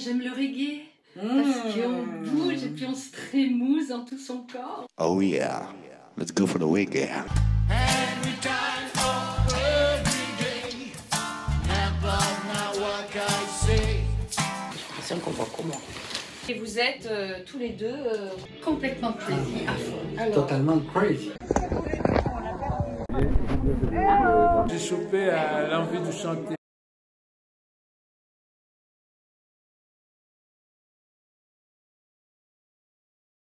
j'aime le reggae. Parce qu'on bouge et puis on se trémousse dans tout son corps. Oh yeah, let's go for the reggae. J'ai l'impression qu'on voit comment. Et vous êtes tous les deux complètement crazy à fond. Alors, Totalement crazy. J'ai chopé l'envie de chanter.